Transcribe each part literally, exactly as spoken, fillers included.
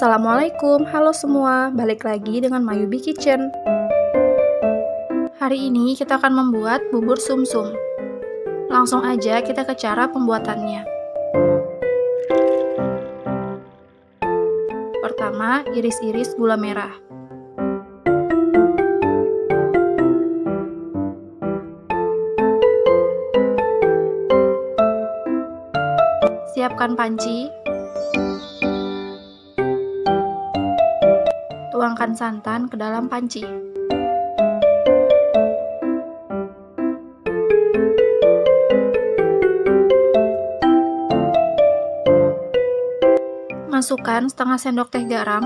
Assalamualaikum, halo semua, balik lagi dengan Mayubi Kitchen. Hari ini kita akan membuat bubur sumsum. Langsung aja kita ke cara pembuatannya. Pertama, iris-iris gula merah. Siapkan panci. Tuangkan santan ke dalam panci. Masukkan setengah sendok teh garam.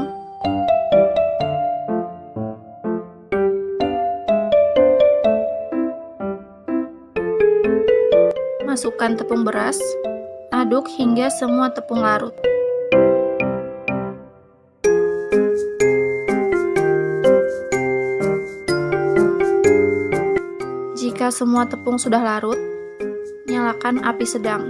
Masukkan tepung beras. Aduk hingga semua tepung larut. Jika semua tepung sudah larut, nyalakan api sedang.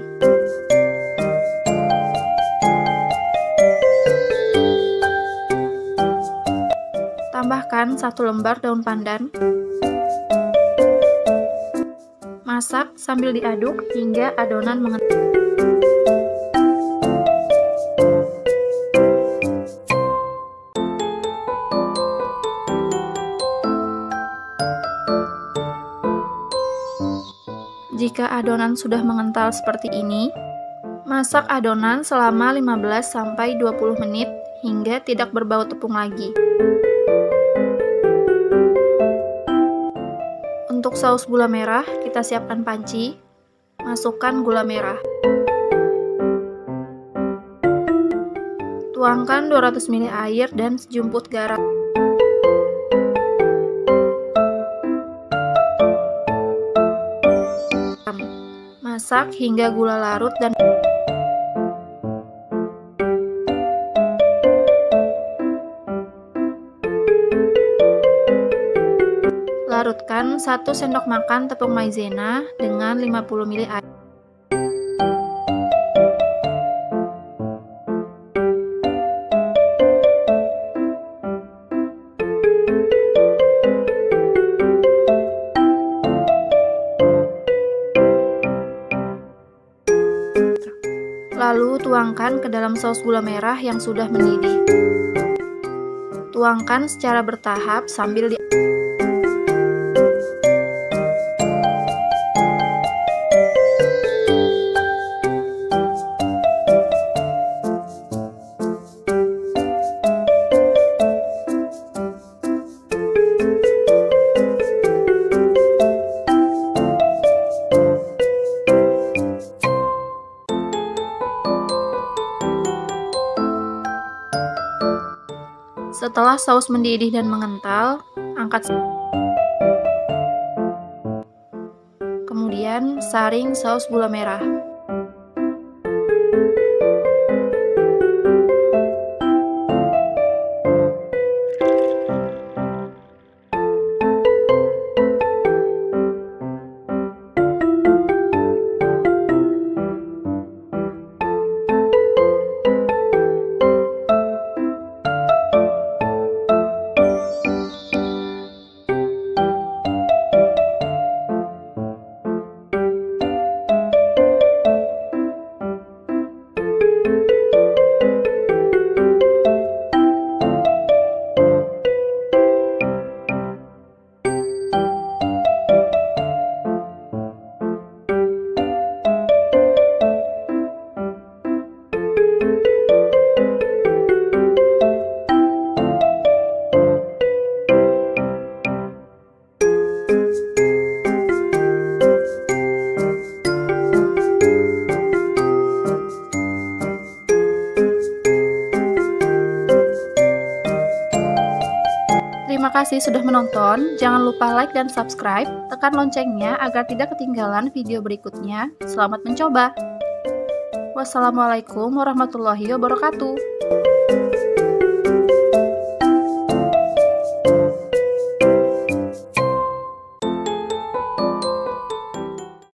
Tambahkan satu lembar daun pandan. Masak sambil diaduk hingga adonan mengental. Jika adonan sudah mengental seperti ini, masak adonan selama lima belas sampai dua puluh menit hingga tidak berbau tepung lagi. Untuk saus gula merah, kita siapkan panci. Masukkan gula merah. Tuangkan dua ratus mililiter air dan sejumput garam. Masak hingga gula larut dan larutkan satu sendok makan tepung maizena dengan lima puluh mililiter air. Lalu tuangkan ke dalam saus gula merah yang sudah mendidih. Tuangkan secara bertahap sambil di Setelah saus mendidih dan mengental, angkat. Kemudian saring saus gula merah. Terima kasih sudah menonton, jangan lupa like dan subscribe, tekan loncengnya agar tidak ketinggalan video berikutnya. Selamat mencoba. Wassalamualaikum warahmatullahi wabarakatuh.